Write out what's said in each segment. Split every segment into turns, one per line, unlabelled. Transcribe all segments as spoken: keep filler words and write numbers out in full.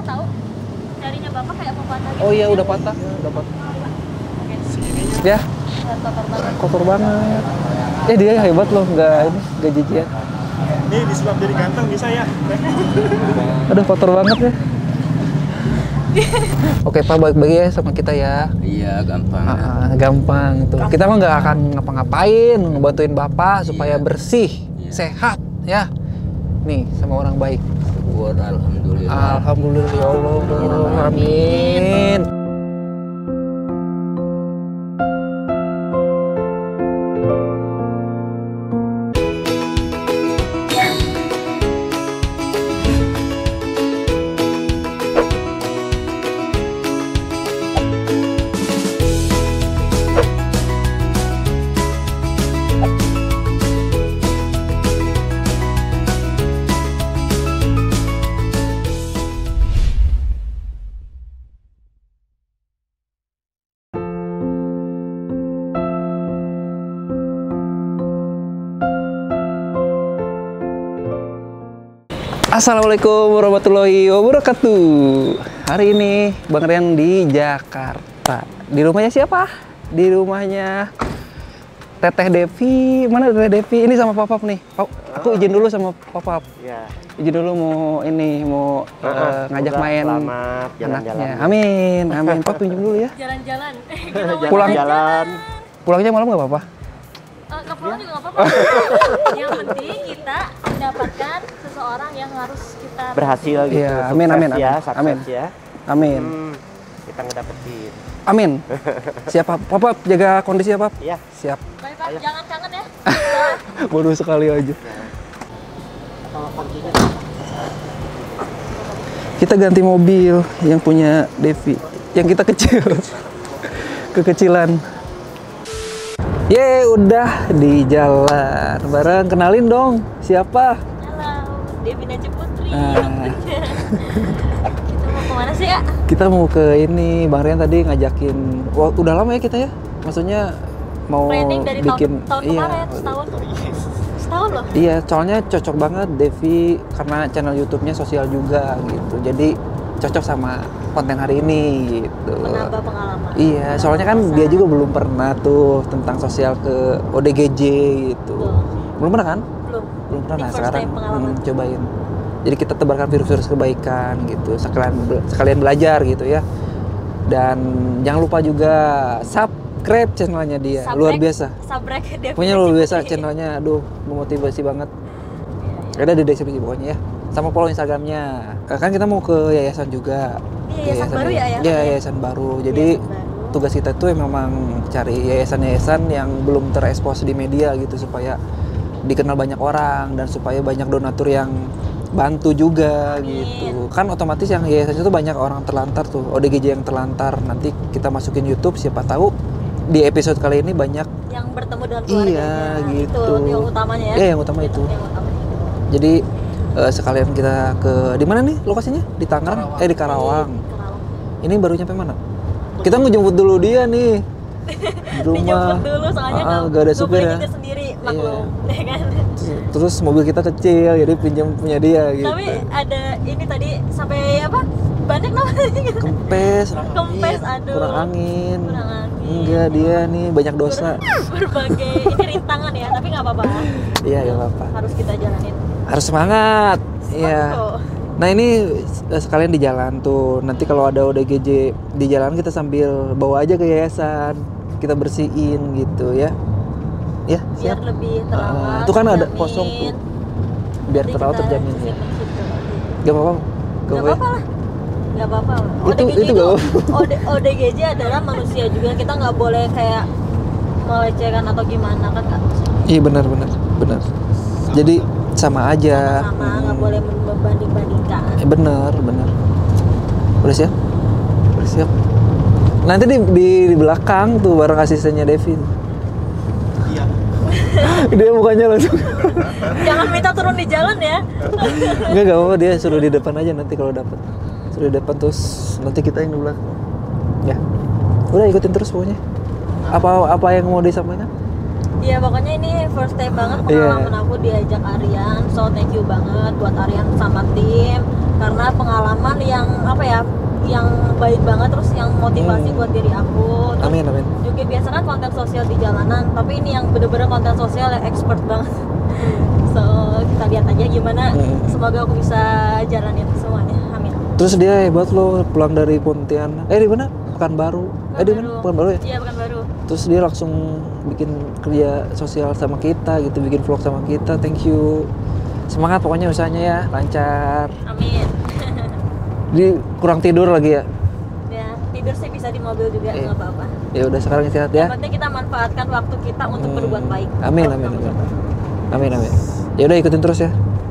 patah tahu. Jarinya bapak kayak mau patah gitu.
Oh iya udah patah, ya, udah patah.
Oke.
Ya,
Udah kotor banget.
kotor banget. Eh dia hebat loh, nggak ini, nggak jijian.
Ini disulap jadi ganteng bisa ya?
Aduh kotor banget ya. Oke Pak, bagi-bagi ya sama kita ya.
Iya, gampang.
Ah, ah, gampang tuh. Kita mah nggak akan ngapa-ngapain, ngebantuin Bapak supaya
Iya.
bersih,
Iya.
sehat ya. Nih sama orang baik.
Syukur, alhamdulillah.
Alhamdulillah ya Allah. Amin. Assalamualaikum warahmatullahi wabarakatuh. Hari ini Bang Rian di Jakarta. Di rumahnya siapa? Di rumahnya Teteh Devi. Mana Teteh Devi? Ini sama Papap nih. Pap, aku izin dulu sama Papap.
Iya.
Izin dulu mau ini mau
Oh,
uh, ngajak
semoga
main
selamat jalan-jalan.
anaknya. Amin, amin. Pap pinjam dulu ya.
Jalan-jalan.
Pulang.
Jalan.
Pulangnya malam nggak apa-apa?
Uh, ke pulang juga nggak apa-apa. Yang penting kita mendapatkan seseorang yang harus kita
Berhasil gitu.
Iya, amin,
Sukses
amin,
ya,
amin.
sukses
Amin.
ya.
Amin.
Hmm, kita ngedapetin.
Amin. Siap, Pap. Papap jaga kondisi ya, Pap.
Iya.
Siap.
Baik, Pak. Jangan kangen ya.
Baru sekali aja.
Kalau kuncinya
Kita ganti mobil yang punya Devi, yang kita kecil, kekecilan. Ye, udah di jalan bareng. Kenalin dong, siapa?
Halo, Devi Najib Putri.
Nah.
Kita mau kemana sih ya?
Kita mau ke ini, Bang Rian tadi ngajakin. Wah, udah lama ya kita ya. Maksudnya mau
Planning dari
bikin,
tahun, tahun
iya,
kemarin, setahun. Setahun loh.
iya. Soalnya cocok banget Devi karena channel YouTube-nya sosial juga gitu. Jadi cocok sama konten hari ini gitu.
Menambah pengalaman.
Iya, soalnya kan dia juga belum pernah tuh tentang sosial ke O D G J gitu.
Belum.
Belum pernah kan?
Belum.
Belum pernah.
Ini
Nah,
first
sekarang
time pengalaman.
hmm, cobain. Jadi kita tebarkan virus-virus kebaikan gitu, sekalian be- sekalian belajar gitu ya. Dan jangan lupa juga subscribe channelnya dia,
Sabrek-
luar biasa.
Sabrek Devi
Punya
Najib
luar biasa
Putri.
channelnya, aduh memotivasi banget. Ada di deskripsi pokoknya ya. Sama follow Instagramnya. Eh, Kan kita mau ke yayasan juga.
Iya, yayasan baru ya, ya?
Iya, yayasan baru. Jadi
Yayasan baru.
tugas kita tuh memang cari yayasan-yayasan yang belum terekspos di media gitu supaya dikenal banyak orang dan supaya banyak donatur yang bantu juga gitu. Kan otomatis yang yayasan itu banyak orang terlantar tuh, O D G J yang terlantar. Nanti kita masukin YouTube, siapa tahu di episode kali ini banyak.
Yang bertemu dengan keluarganya.
Iya, gitu.
Itu yang utamanya ya.
Iya, yang utama itu.
Yang utamanya.
Jadi eh, sekalian kita ke di mana nih lokasinya? Di Tangerang? Eh di Karawang.
Di Karawang.
Ini baru nyampe mana? Kita ngejemput dulu dia nih. Di rumah.
Dijemput dulu soalnya
Ah,
nggak
nggak ada
nggak
supir
boleh
ya.
kita sendiri maklum, ya kan?
Terus, terus mobil kita kecil, jadi pinjam punya dia gitu.
Tapi ada ini tadi sampai apa? Banyak namanya.
Kempes,
Kempes,
iya,
aduh.
kurang angin.
Kurang angin.
Enggak, dia nih banyak dosa.
Ber- berbagai ini rintangan ya, tapi nggak apa-apa.
Iya, nggak apa-apa.
Harus kita jalanin.
Harus semangat. Iya.
Oh,
Nah ini eh, sekalian di jalan tuh. Nanti kalau ada O D G J di jalan kita sambil bawa aja ke yayasan. Kita bersihin gitu ya. Ya,
biar
siap.
lebih
Ah,
terawat.
itu kan ada
terjamin.
kosong tuh. Biar
Nanti
terawat
kita
terjamin ya.
simpen situ.
Gak apa-apa.
Gak apa-apa lah. Gak apa-apa lah.
Itu-
O D G J
itu gak apa-apa.
O D- O D G J adalah manusia juga. Kita nggak boleh kayak melecehkan atau gimana kan nggak bisa.
Iya benar benar benar. Jadi sama aja.
Sama nggak
Hmm.
boleh membanding-bandingkan.
Eh, bener bener. Udah siap? Udah siap. Nanti di, di, di belakang tuh bareng asistennya Devi.
iya.
Dia mukanya langsung.
Jangan minta turun di jalan ya.
Enggak enggak apa-apa, dia suruh di depan aja nanti kalau dapat. Suruh di depan terus nanti kita yang di belakang. Ya. Udah ikutin terus pokoknya. Apa apa yang mau disampaikan?
Iya pokoknya ini first time banget pengalaman aku diajak Aryan. So thank you banget buat Aryan sama tim. Karena pengalaman yang apa ya, yang baik banget, terus yang motivasi
Hmm.
buat diri aku. Terus
Amin, amin.
juga biasa kan konten sosial di jalanan, tapi ini yang bener-bener konten sosial yang expert banget. So kita lihat aja gimana.
Hmm.
Semoga aku bisa jalanin semuanya. Amin.
Terus dia hebat loh, pulang dari Pontianak. Eh di mana? Pekanbaru. Eh di mana? Pekanbaru ya?
Iya, Pekanbaru.
Terus dia langsung bikin kerja sosial sama kita gitu, bikin vlog sama kita. Thank you. Semangat pokoknya usahanya ya, lancar.
Amin.
Dia kurang tidur lagi ya.
Ya, tidur sih bisa di mobil juga,
Iya.
nggak apa-apa.
Ya udah sekarang istirahat ya.
Yang penting kita manfaatkan waktu kita untuk
Hmm.
berbuat baik.
Amin, amin, amin. Amin, amin. Ya udah ikutin terus ya.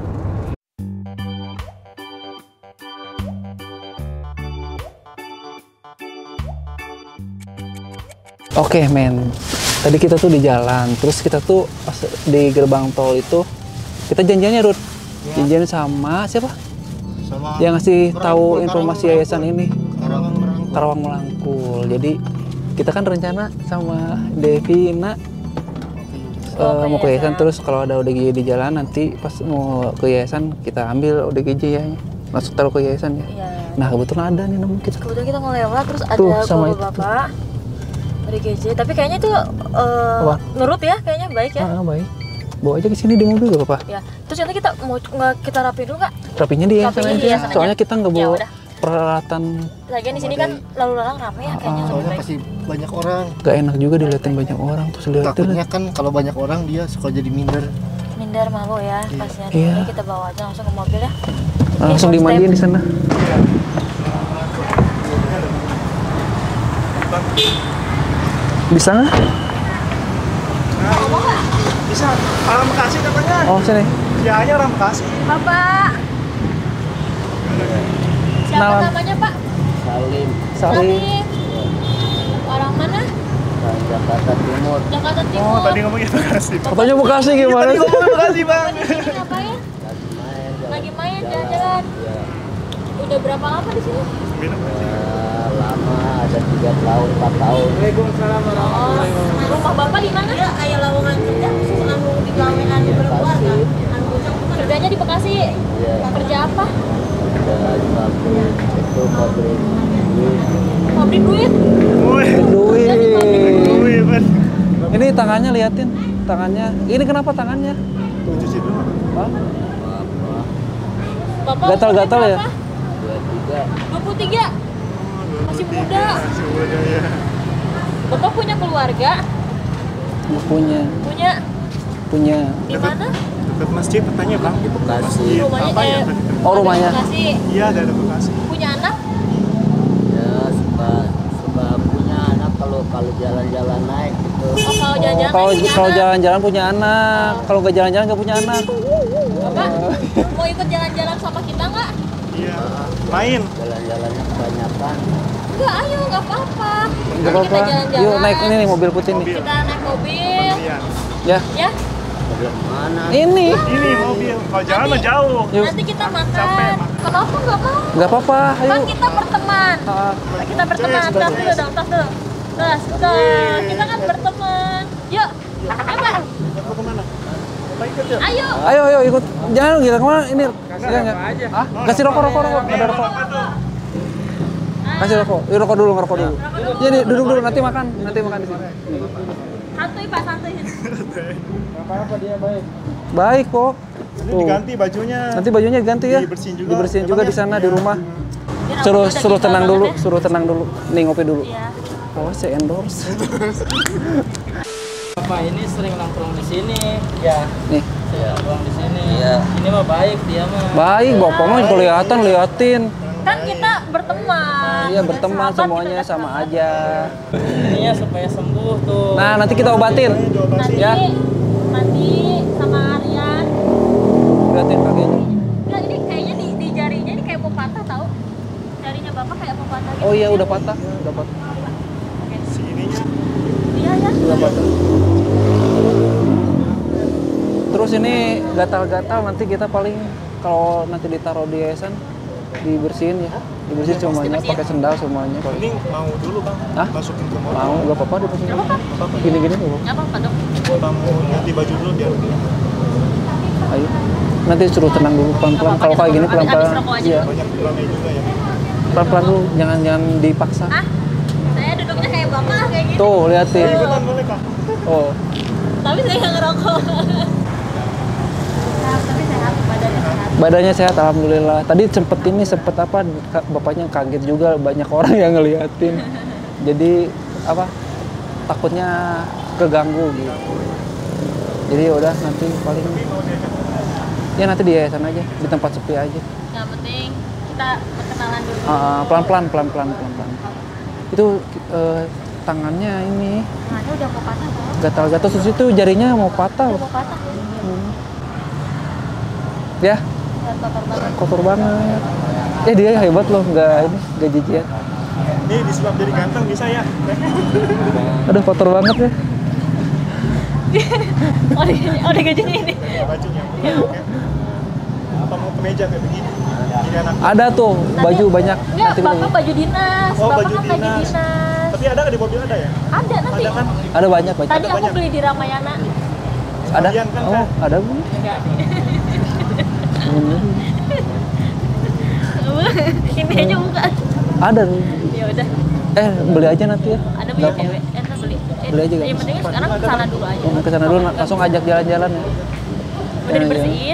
Oke, men. Tadi kita tuh di jalan, terus kita tuh pas di gerbang tol itu kita janjiannya Rut. Janjian sama siapa?
Sama
Yang ngasih
Karawang-
tahu
Karawang
informasi
Merangkul.
yayasan ini.
Karawang Merangkul.
Karawang Melangkul. Jadi kita kan rencana sama Devina
Oh,
eh, mau
ke
ke yayasan,
yayasan.
terus kalau ada O D G J di jalan nanti pas mau ke yayasan kita ambil O D G J ya, masuk taruh ke yayasan ya.
Iya.
Nah kebetulan ada nih nemu kita.
Kebetulan kita mau lewat, terus ada
Tuh, sama itu
bapak-bapak dari G J, tapi kayaknya itu eh,
Apa?
nurut ya, kayaknya baik ya.
Ah, baik. Bawa aja ke sini di mobil gak apa-apa.
Ya, terus nanti kita mau nggak kita rapiin dulu nggak?
Rapinya di yayasan
Rapinya di
aja.
yayasan aja.
Soalnya kita nggak
Ya
bawa
udah.
peralatan,
Lagian di sini kan lalu lalang rame ya, kayaknya lebih
Soalnya
baik.
pasti banyak orang.
gak enak juga diliatin banyak orang terus liatin.
Takutnya kan kalau banyak orang dia suka jadi minder.
Minder malu ya, pasnya.
Iya.
Jadi kita bawa aja langsung ke mobil ya.
Langsung
Oke,
dimandiin di sana. Bisa nggak?
Bisa. Orang Bekasi katanya.
Oh sini.
Ya hanya orang Bekasi.
Bapak. Siapa
Kenalan.
namanya Pak?
Salim,
Salim.
Orang mana?
dari Jakarta Timur.
Jakarta Timur.
Oh, tadi ngomongnya Bekasi.
Katanya Bekasi gimana sih?
Bekasi, Bang.
Bapak di sini ngapain?
Lagi main, jalan-
Lagi main jalan-jalan.
Ya,
Udah berapa lama di sini?
ya, lama ada tiga tahun, empat tahun.
Oh, rumah Bapak di mana? Ya, ayah lowongan kerja khusus anu di gawean
Di Bekasi.
Kerjanya di Bekasi.
Iya.
Kerja apa?
Ada di pabrik, itu pabrik duit.
Pabrik duit.
Woi.
Duit.
Woi, Bang.
Ini tangannya liatin, tangannya. Ini kenapa tangannya?
Cuci dulu.
Hah?
Apa?
Bapak
Gatal-gatal
umurnya
ya?
berapa?
Dua tiga.
dua puluh tiga. Masih muda.
Masih muda ya.
Bapak punya keluarga?
Punya,
Punya
punya.
di mana?
Dekat masjid katanya, Bang.
Di Bekasi.
Rumahnya
Apa ya?
eh,
Oh, rumahnya.
ada di Bekasi.
Iya, ada di Bekasi.
Punya anak?
Ya suka suka punya anak kalau kalau jalan-jalan naik gitu.
Oh, kalau
Oh,
jalan-jalan
kalau
punya
kalau
anak.
jalan-jalan punya anak, kalau nggak jalan-jalan nggak punya anak.
Bapak mau ikut jalan-jalan sama kita nggak?
Iya. Main.
Jalan-jalannya kebanyakan.
Enggak, ayo nggak apa-apa.
Nggak
Nanti
apa-apa.
kita jalan-jalan.
Yuk naik ini nih mobil putih nih.
Kita naik mobil.
Iya.
Ya,
Ya,
Belum mana?
ini.
Ini mobil. Kalau jalan mah
Nanti-
jauh.
Yuk,
nanti kita
Capek,
makan.
makan.
Kenapa nggak mau?
nggak apa-apa. Ayo.
Kan kita berteman.
Ah,
Kita berteman.
Yes,
Tas dulu dong, tas dulu. Tas, tas. Kita kan berteman. Yuk, ayo Pak.
Mau kemana? Apa ikut ya?
Ayo.
Ayo, ayo ikut. Jangan kita kemana? Ini. Enggak, enggak. Ah, kasih rokok, rokok, rokok. Ada rokok. Kasih rokok. Yuk rokok dulu, ngerokok dulu. Jadi duduk dulu, nanti makan. Nanti makan di sini.
Santuy Pak, santuy.
Baik kok.
Ini
Tuh.
diganti bajunya.
Nanti bajunya diganti ya.
Dibersihin juga.
Dibersihin juga di sana
Emangnya?
di rumah.
Ini
Suruh
rambutnya
suruh
kita
tenang
banget
dulu,
ya.
suruh tenang dulu. Nih ngopi dulu.
Iya.
Oh, saya endorse.
Bapak ini sering nongkrong di sini.
Ya. Nih.
Sering nongkrong di sini.
Iya.
Ini mah baik dia mah.
Baik, Bapak mah kelihatan liatin.
Kan kita berteman.
Iya,
Kita
berteman
sahabat,
semuanya
kita
sama
sahabat.
aja.
Ininya supaya sembuh tuh.
Nah, nanti kita obatin.
Nanti
Ya.
mandi sama Aryan.
Liatin kakinya.
Enggak, ini kayaknya di, di jarinya ini kayak mau patah tahu. Jarinya Bapak kayak mau patah gitu.
Oh iya, udah patah. Udah patah.
Si ininya.
Iya ya.
Udah patah. Terus ini gatal-gatal nanti kita paling kalau nanti ditaruh di yayasan dibersihin ya. Dibersihin semuanya, pakai sendal semuanya.
Ini
paling.
mau dulu, Bang.
Hah?
Masukin ke mobil.
Mau, gak apa-apa dibersihin.
Nggak apa-apa.
Gini-gini nggak apa-apa.
Nggak apa-apa dong.
Kamu ganti baju dulu biar
Ayo. Nanti suruh tenang dulu pelan-pelan. Kalau kayak gini pelan-pelan.
Habis rokok aja
Iya.
dulu.
Banyak kurangnya juga ya.
Pelan-pelan dulu, jangan jangan dipaksa.
Ah, saya duduknya kayak bapak kayak gitu.
Tuh, liatin.
Ikutan boleh kak?
Oh.
Tapi saya nggak ngerokok. Nah, tapi sehat, badannya sehat.
Badannya sehat alhamdulillah. Tadi sempet ini sempet apa ka- bapaknya kaget juga banyak orang yang ngeliatin. Jadi apa takutnya keganggu gitu. Jadi ya udah nanti paling ya nanti di yayasan aja, di tempat sepi aja.
Yang penting kita perkenalan dulu.
Ah, pelan-pelan pelan-pelan pelan-pelan. Itu eh, tangannya ini
Tangannya udah mau patah kok.
gatal-gatal terus itu jarinya mau patah.
Udah mau patah.
Ya,
Udah kotor banget.
kotor banget. Eh dia hebat loh, nggak ini nggak jijian.
Ini disulap jadi ganteng bisa ya?
Aduh kotor banget ya.
Oh, di, oh di gajinya ini.
Bajunya. Oke. Apa mau ke meja kayak begini? Jadi anak.
Ada tuh baju banyak.
Enggak,
Nanti
bapak
kita-
baju dinas.
Oh,
bapak
baju
kan baju
dinas.
dinas.
Tapi ada nggak di mobil ada ya?
Ada nanti.
Ada kan?
ada banyak banyak.
Tadi aku
banyak.
beli di Ramayana.
Ada.
Sekalian kan,
Oh,
Kak?
ada bu.
Enggak sih. Ini aja buka.
Ada.
Ya udah.
Eh beli aja nanti ya.
Ada punya
Gampang.
cewek. Eh, ntar beli. Eh,
Beli aja,
Yang
guys.
penting sekarang ke sana dulu aja.
Oh, ke sana dulu langsung ajak jalan-jalan ya.
Udah
Jalan-jalan.
dibersihin.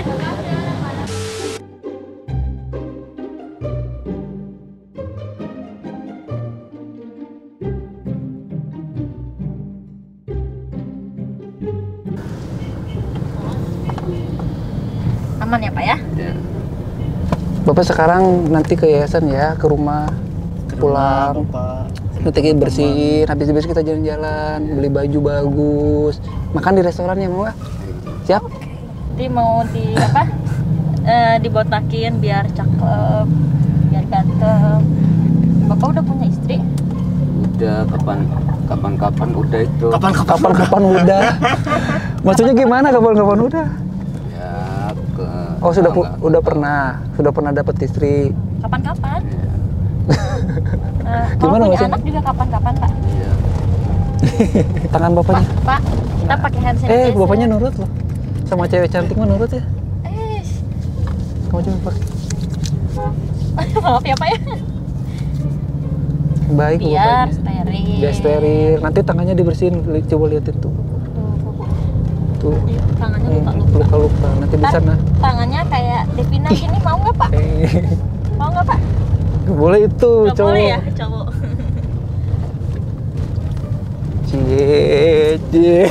Aman ya Pak ya?
Ya.
Bapak sekarang nanti ke yayasan ya, ke rumah pulang.
Bapak.
Nanti kita bersihin, habis bersih kita jalan-jalan, beli baju bagus, makan di restoran ya mau? Siap?
Nanti mau di apa? Eh, dibotakin biar cakep, biar ganteng. Bapak udah punya istri?
Udah kapan kapan-kapan udah itu.
Kapan-kapan
Kapan-kapan udah? Maksudnya gimana kapan-kapan udah?
Ya ke.
Oh sudah pu-
enggak,
udah
enggak.
pernah, sudah pernah dapat istri.
Kapan-kapan?
Iya.
Eh, kalau
Gimana,
punya
maksudnya?
anak juga kapan-kapan Pak?
Iya.
Tangan
Pak,
bapaknya.
Pak, kita pakai hand
Eh
sanitizer.
bapaknya nurut loh, sama cewek cantik mah nurut ya.
Eh,
Kamu coba pakai.
maaf ya Pak ya.
Baik
Biar
bapaknya.
steril.
Biar steril. Nanti tangannya dibersihin, li- coba liatin tuh.
Tuh, tuh, tuh.
Tuh.
Dia tangannya
Hmm,
luka-luka.
luka-luka. Nanti di
Ntar
sana.
tangannya kayak Devina gini, mau nggak Pak?
Eh,
Mau nggak Pak?
nggak boleh itu
Nggak
cowok.
boleh ya cowok.
Cie, cie.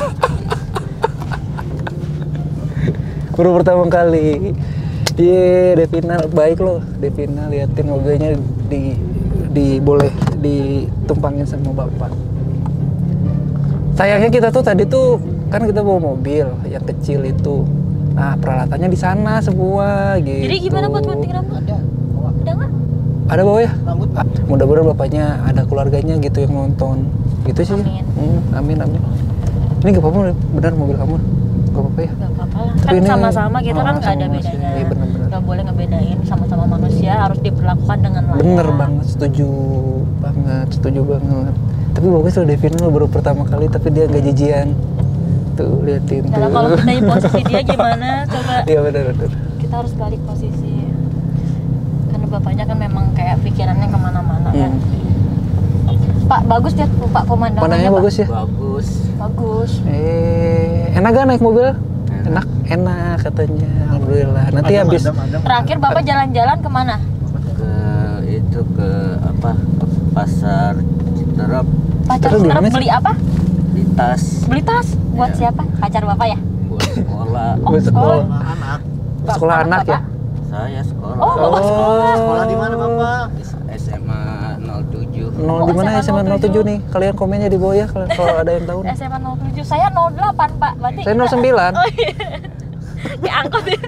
Baru pertama kali. Iya, Devina baik loh. Devina liatin mobilnya di di boleh ditumpangin sama bapak. Sayangnya kita tuh tadi tuh kan kita bawa mobil yang kecil itu. Nah, peralatannya di sana semua gitu.
Jadi gimana buat gunting rambut?
Ada. Bawa.
Udah nggak?
Ada bawa ya?
Rambut.
Ah, mudah-mudahan bapaknya ada keluarganya gitu yang nonton. Gitu sih.
Amin.
Hmm, amin amin. Ini gak apa-apa benar mobil kamu. Gak apa-apa ya?
Gak apa-apa lah.
Tapi
Kan
ini-
sama-sama kita
oh,
kan nggak
sama
ada
manusia.
bedanya.
Iya, benar-benar.
Nggak boleh ngebedain, sama-sama manusia harus diperlakukan dengan layak.
Bener banget, setuju banget, setuju banget. Tapi bagus loh Devina lo baru pertama kali tapi dia gak jijian. Tuh liatin tuh.
Kalau kalau kita di posisi dia gimana? Coba
Iya benar benar.
kita harus balik posisi. Karena bapaknya kan memang kayak pikirannya kemana-mana kan.
Hmm.
Pak bagus ya Pak pemandangannya.
Pandangannya
Pak.
bagus ya.
Bagus.
Bagus.
Eh, enak gak naik mobil? Enak, enak katanya. Alhamdulillah. Nanti
Adem,
habis
adem, adem.
Terakhir bapak jalan-jalan kemana?
Ke itu ke apa? Ke pasar Citerap
Pacar
Terus di
terus
mana sih?
beli apa?
di tas
Beli tas. Buat
Iya.
siapa? Pacar bapak ya?
buat sekolah.
Oh,
Buat
sekolah.
Sama anak.
Bapak,
sekolah anak ya.
bapak.
Saya sekolah.
Oh, bapak sekolah.
Sekolah di mana Bapak?
S M A nol tujuh.
Nol
Oh,
di mana
S M A
S M A nol tujuh nih? Kalian komennya di bawah ya kalau kalau ada yang tahu. nih.
S M A nol tujuh. Saya nol delapan, Pak. Berarti
Saya nol
kita-
sembilan.
Oh iya. Kayak angkot ya.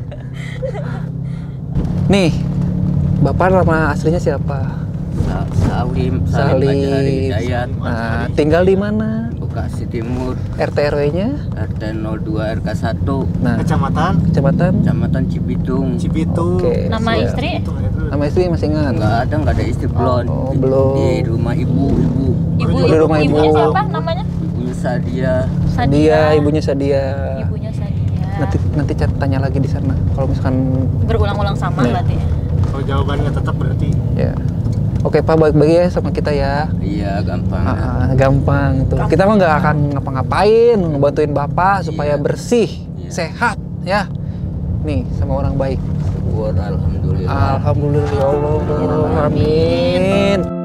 Nih, bapak nama aslinya siapa?
Sa- Salim, Salim
Salim.
Bajari Hidayat,
Nah, tinggal di mana?
Bekasi Timur,
R T R W-nya?
R T nol dua R K satu,
Nah,
Kecamatan
kecamatan.
Kecamatan Cibitung.
Cibitung.
Oke.
Nama
siap.
istri?
Itu, itu.
Nama istri masih ingat?
Enggak ada, enggak ada istri belum.
Oh,
Di-
belum.
Di rumah ibu, ibu.
Ibu,
Di rumah ibu.
ibunya siapa namanya?
Ibunya Sadia.
Dia, ibunya Sadia.
Ibunya Sadia.
Nanti nanti chat tanya lagi di sana. Kalau misalkan
Berulang-ulang sama
Ya.
berarti ya.
Kalau jawabannya tetap berarti
ya. Oke Pak, baik-baik ya sama kita ya.
Iya gampang.
Ah, ah, gampang tuh. Kita mah nggak akan ngapa-ngapain, ngebantuin Bapak supaya
Iya.
bersih,
Iya.
sehat ya. Nih sama orang baik.
Syukur alhamdulillah.
Alhamdulillah ya Allah. Amin.